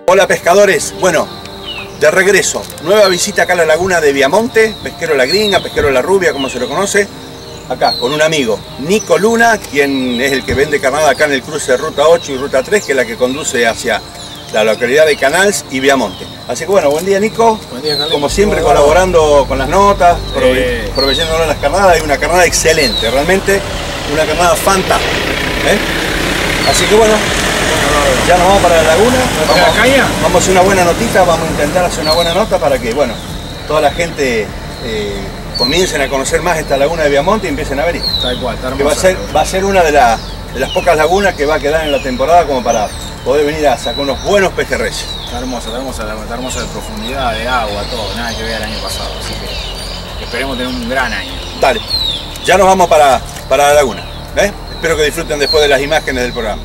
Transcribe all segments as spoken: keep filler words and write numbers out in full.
Hola pescadores, bueno, de regreso, nueva visita acá a la laguna de Viamonte, pesquero La Gringa, pesquero La Rubia, como se lo conoce, acá con un amigo, Nico Luna, quien es el que vende carnada acá en el cruce de Ruta ocho y Ruta tres, que es la que conduce hacia la localidad de Canals y Viamonte. Así que bueno, buen día Nico, buen día, Carlos. Como siempre colaborando con las notas, eh. proveyéndonos las carnadas, hay una carnada excelente, realmente una carnada fantástica, ¿eh? Así que bueno, ya nos vamos para la laguna, vamos, la caña? vamos a hacer una buena notita, vamos a intentar hacer una buena nota para que, bueno, toda la gente eh, comiencen a conocer más esta laguna de Viamonte y empiecen a venir. Tal cual, está hermosa, que va a ser, va a ser una de, la, de las pocas lagunas que va a quedar en la temporada como para poder venir a sacar unos buenos pejerreyes. Está hermosa, está hermosa, está hermosa de profundidad, de agua, todo, nada que ver al año pasado, así que esperemos tener un gran año. Dale, ya nos vamos para, para la laguna, ¿eh? Espero que disfruten después de las imágenes del programa.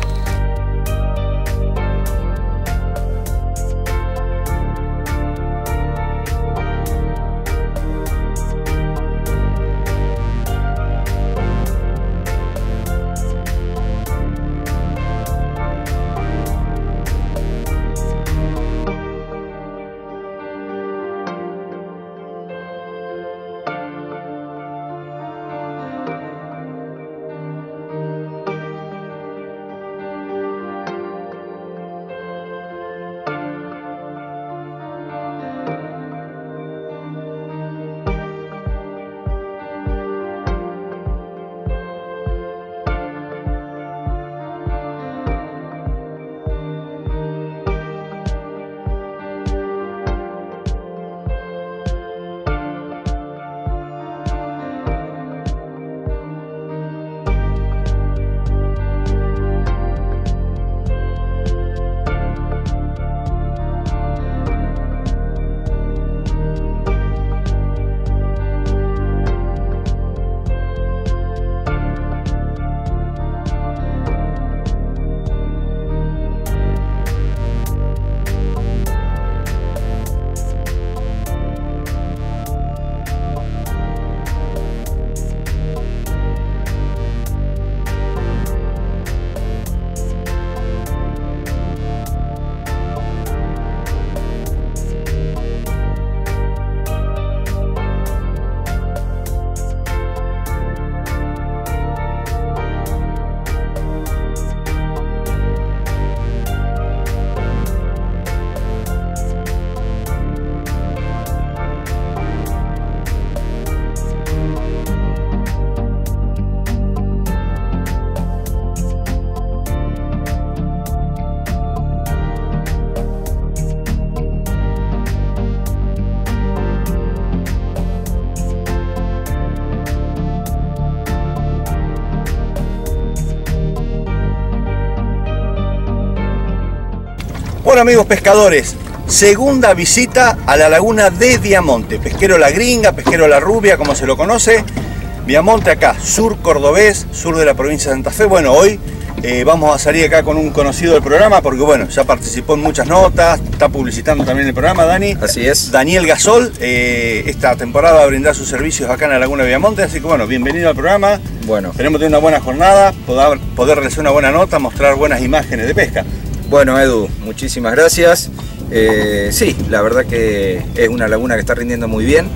Bueno amigos pescadores, segunda visita a la laguna de Viamonte, pesquero La Gringa, pesquero La Rubia, como se lo conoce. Viamonte acá, sur cordobés, sur de la provincia de Santa Fe. Bueno, hoy eh, vamos a salir acá con un conocido del programa porque bueno, ya participó en muchas notas, está publicitando también el programa, Dani. Así es. Daniel Gasol, eh, esta temporada va a brindar sus servicios acá en la laguna de Viamonte, así que bueno, bienvenido al programa. Bueno. Esperemos tener una buena jornada, poder, poder realizar una buena nota, mostrar buenas imágenes de pesca. Bueno Edu, muchísimas gracias. Eh, sí, la verdad que es una laguna que está rindiendo muy bien.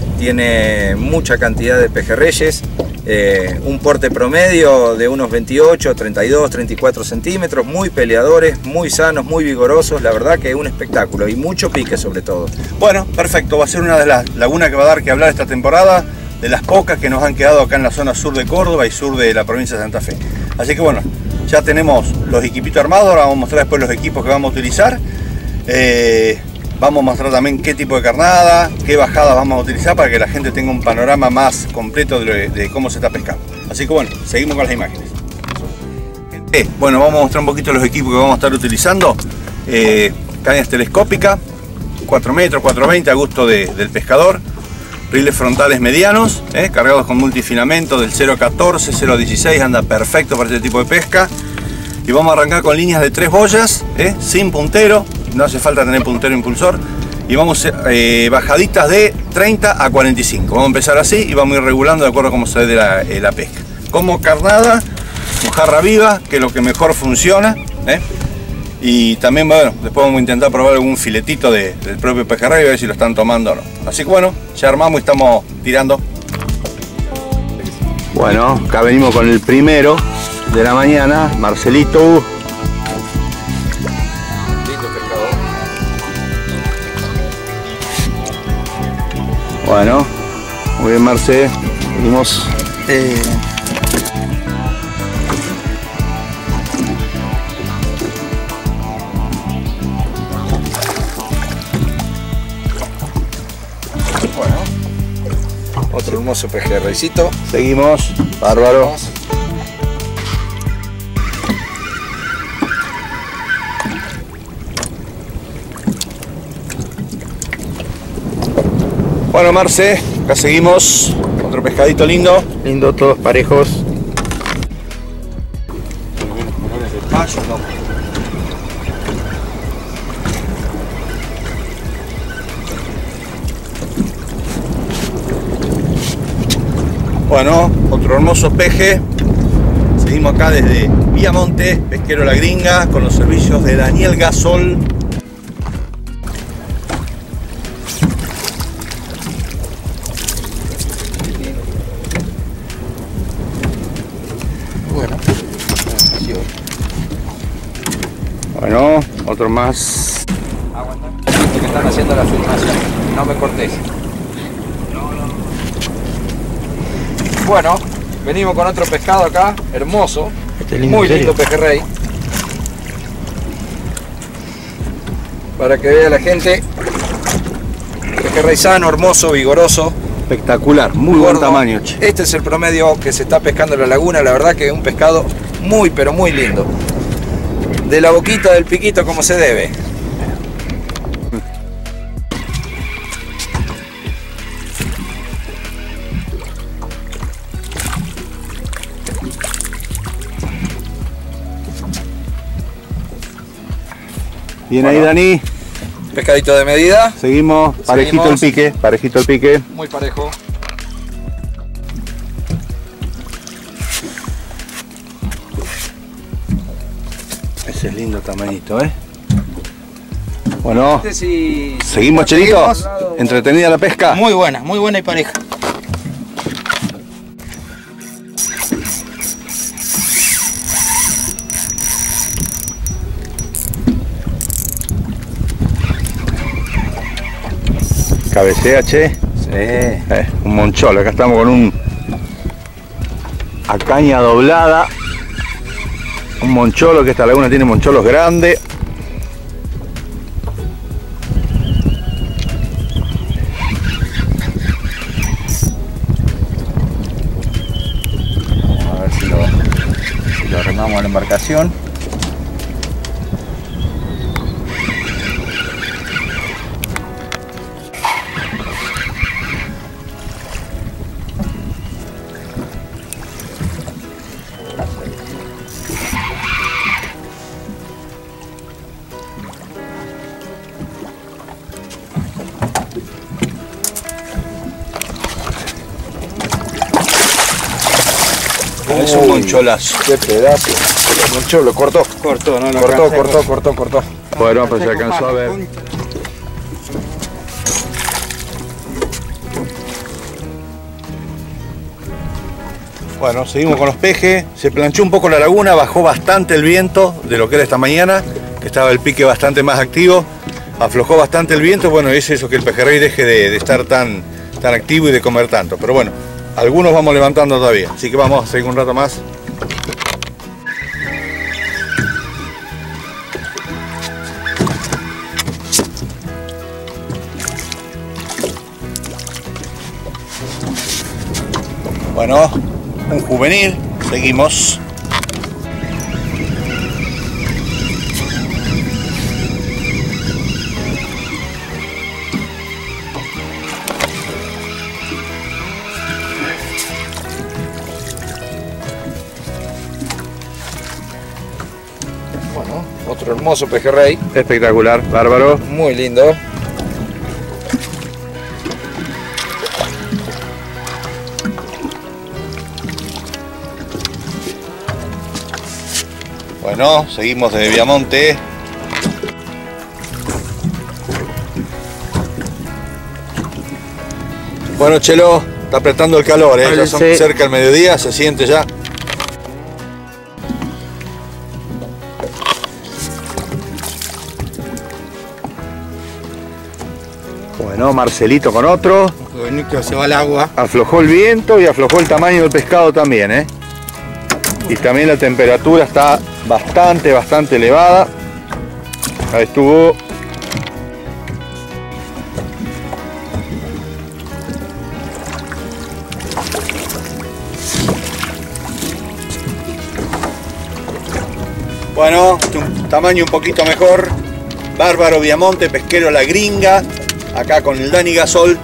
Tiene mucha cantidad de pejerreyes, eh, un porte promedio de unos veintiocho, treinta y dos, treinta y cuatro centímetros, muy peleadores, muy sanos, muy vigorosos, la verdad que es un espectáculo y mucho pique sobre todo. Bueno, perfecto, va a ser una de las lagunas que va a dar que hablar esta temporada, de las pocas que nos han quedado acá en la zona sur de Córdoba y sur de la provincia de Santa Fe. Así que bueno, ya tenemos los equipitos armados, ahora vamos a mostrar después los equipos que vamos a utilizar. Eh, vamos a mostrar también qué tipo de carnada, qué bajadas vamos a utilizar para que la gente tenga un panorama más completo de, de cómo se está pescando. Así que bueno, seguimos con las imágenes. Eh, bueno, vamos a mostrar un poquito los equipos que vamos a estar utilizando. Eh, cañas telescópicas, cuatro metros, cuatro veinte a gusto de, del pescador. Riles frontales medianos, eh, cargados con multifilamento del cero catorce, cero dieciséis, anda perfecto para este tipo de pesca. Y vamos a arrancar con líneas de tres boyas, eh, sin puntero, no hace falta tener puntero impulsor. Y vamos eh, bajaditas de treinta a cuarenta y cinco. Vamos a empezar así y vamos a ir regulando de acuerdo a cómo se dé la, eh, la pesca. Como carnada, mojarra viva, que es lo que mejor funciona. Eh, Y también, bueno, después vamos a intentar probar algún filetito de, del propio pejerrey y a ver si lo están tomando o no. Así que bueno, ya armamos y estamos tirando. Bueno, acá venimos con el primero de la mañana, Marcelito. Lindo pescado. Bueno, muy bien, Marce. Venimos. Eh... Otro hermoso pejerreycito. Seguimos, bárbaro. Vamos. Bueno, Marce, acá seguimos. Otro pescadito lindo. Lindo, todos parejos. Bueno, otro hermoso peje. Seguimos acá desde Viamonte, Pesquero La Gringa, con los servicios de Daniel Gasol. Bueno, Bueno, otro más. aguanta. Que están haciendo la filmación. No me cortes. Bueno, venimos con otro pescado acá, hermoso, Este lindo, muy ¿en lindo serio? pejerrey. Para que vea la gente, pejerrey sano, hermoso, vigoroso. Espectacular, muy gordo. buen tamaño, che. Este es el promedio que se está pescando en la laguna, la verdad que es un pescado muy pero muy lindo. De la boquita del piquito como se debe. Bien Bueno. ahí, Dani. Pescadito de medida, Seguimos, parejito Seguimos. el pique, parejito el pique. muy parejo. Ese es lindo tamañito, ¿eh? Bueno, Este sí- seguimos, Chelito. Entretenida la pesca. Muy buena, muy buena y pareja. Cabecea, che. Sí. Eh, un moncholo. Acá estamos con un. A caña doblada. Un moncholo, que esta laguna tiene moncholos grandes. Vamos a ver si lo, si lo remamos a la embarcación. Es un Uy, moncholazo. qué pedazo. Moncholo, cortó. Cortó, no lo Cortó, alcancé, cortó, cortó, cortó. Bueno, pues se alcanzó a ver. Bueno, seguimos con los pejes. Se planchó un poco la laguna, bajó bastante el viento de lo que era esta mañana, que estaba el pique bastante más activo. Aflojó bastante el viento, bueno, es eso, que el pejerrey deje de, de estar tan, tan activo y de comer tanto. Pero bueno, algunos vamos levantando todavía, así que vamos a seguir un rato más. Bueno, un juvenil, seguimos. Bueno, otro hermoso pejerrey, Espectacular, bárbaro. muy lindo. Bueno, seguimos desde Viamonte. Bueno, Chelo, está apretando el calor, ¿eh? Vale, Ya son sí. cerca del mediodía, se siente ya. Bueno, Marcelito con otro. Bonito, se va al agua. Aflojó el viento y aflojó el tamaño del pescado también, ¿eh? Y también la temperatura está bastante, bastante elevada. Ahí estuvo. Bueno, un tamaño un poquito mejor. Bárbaro Viamonte, pesquero La Gringa. Acá con el Dani Gasol.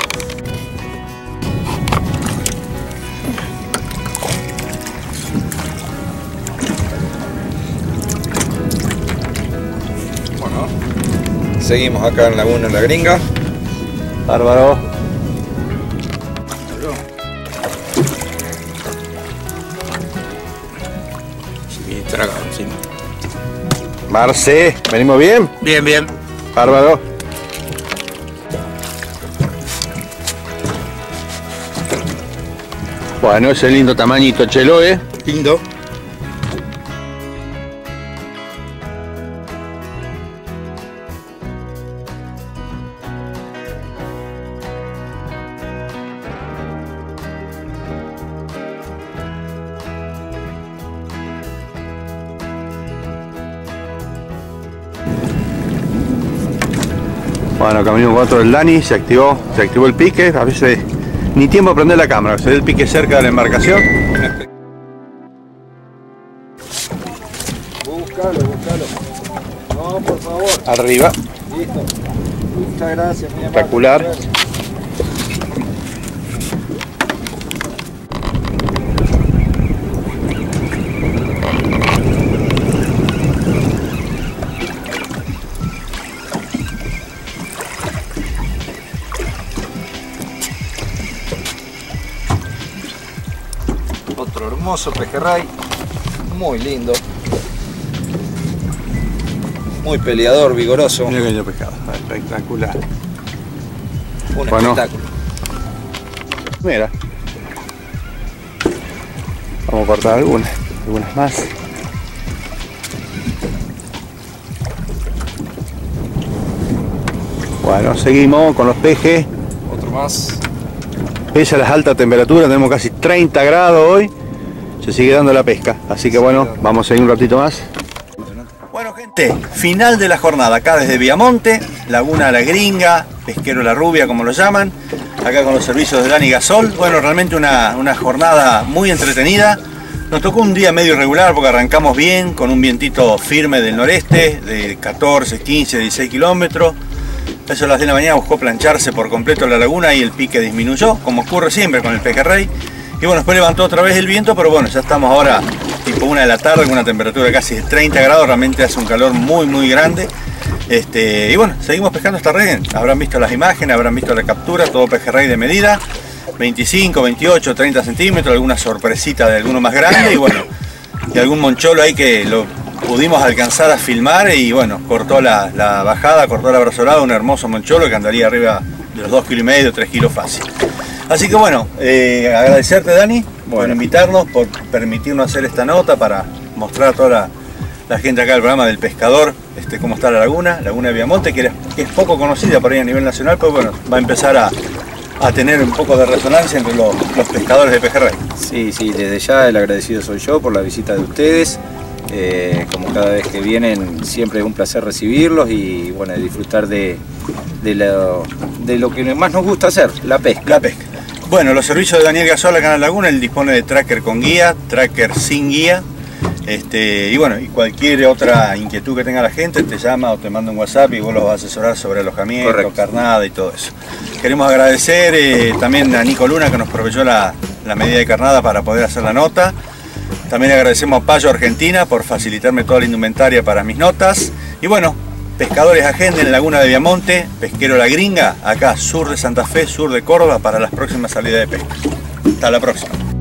Seguimos acá en Laguna La Gringa. Bárbaro. Sí, tragado, sí. Marce, ¿venimos bien? Bien, bien. Bárbaro. Bueno, ese lindo tamañito, Chelo, ¿eh? Lindo. Bueno, caminamos con otro del Dani, se activó, se activó el pique, a veces ni tiempo a prender la cámara, se ve el pique cerca de la embarcación. Búscalo, búscalo. No, por favor. Arriba, Listo. Muchas gracias, mi amor. espectacular. Gracias. Otro hermoso pejerrey, muy lindo, muy peleador, vigoroso, Mira que lindo pescado, espectacular. un Bueno. espectáculo. Mira. Vamos a cortar algunas, algunas más. Bueno, seguimos con los pejes. Otro más. Pese a las altas temperaturas, tenemos casi treinta grados hoy, se sigue dando la pesca, así que bueno, vamos a seguir un ratito más. Bueno gente, final de la jornada, acá desde Viamonte, Laguna La Gringa, Pesquero La Rubia como lo llaman, acá con los servicios de Dani Gasol. Bueno, realmente una, una jornada muy entretenida. Nos tocó un día medio irregular porque arrancamos bien, con un vientito firme del noreste, de catorce, quince, dieciséis kilómetros. Eso a las diez de la mañana buscó plancharse por completo la laguna y el pique disminuyó, como ocurre siempre con el pejerrey. Y bueno, después levantó otra vez el viento, pero bueno, ya estamos ahora tipo una de la tarde con una temperatura casi de treinta grados, realmente hace un calor muy muy grande. Este, y bueno, seguimos pescando esta red, habrán visto las imágenes, habrán visto la captura, todo pejerrey de medida, veinticinco, veintiocho, treinta centímetros, alguna sorpresita de alguno más grande y bueno, y algún moncholo ahí que lo pudimos alcanzar a filmar y bueno, cortó la, la bajada, cortó la brazolada, un hermoso moncholo que andaría arriba de los dos kilos y medio, tres kilos fácil. Así que bueno, eh, agradecerte Dani por Bueno. invitarnos, por permitirnos hacer esta nota para mostrar a toda la, la gente acá del programa del pescador, este, cómo está la laguna, Laguna de Viamonte, que, era, que es poco conocida por ahí a nivel nacional, pero bueno, va a empezar a, a tener un poco de resonancia entre los, los pescadores de pejerrey. Sí, sí, desde ya el agradecido soy yo por la visita de ustedes. Eh, como cada vez que vienen siempre es un placer recibirlos y bueno, disfrutar de, de, lo, de lo que más nos gusta hacer, la pesca. La pesca. Bueno, los servicios de Daniel Gasol acá en la laguna, él dispone de tracker con guía, tracker sin guía. Este, y bueno, y cualquier otra inquietud que tenga la gente, te llama o te manda un WhatsApp y vos los vas a asesorar sobre alojamiento, Correcto. carnada y todo eso. Queremos agradecer eh, también a Nico Luna que nos proveyó la, la medida de carnada para poder hacer la nota. También agradecemos a Payo Argentina por facilitarme toda la indumentaria para mis notas. Y bueno, pescadores agenden en Laguna de Viamonte, Pesquero La Gringa, acá sur de Santa Fe, sur de Córdoba, para las próximas salidas de pesca. Hasta la próxima.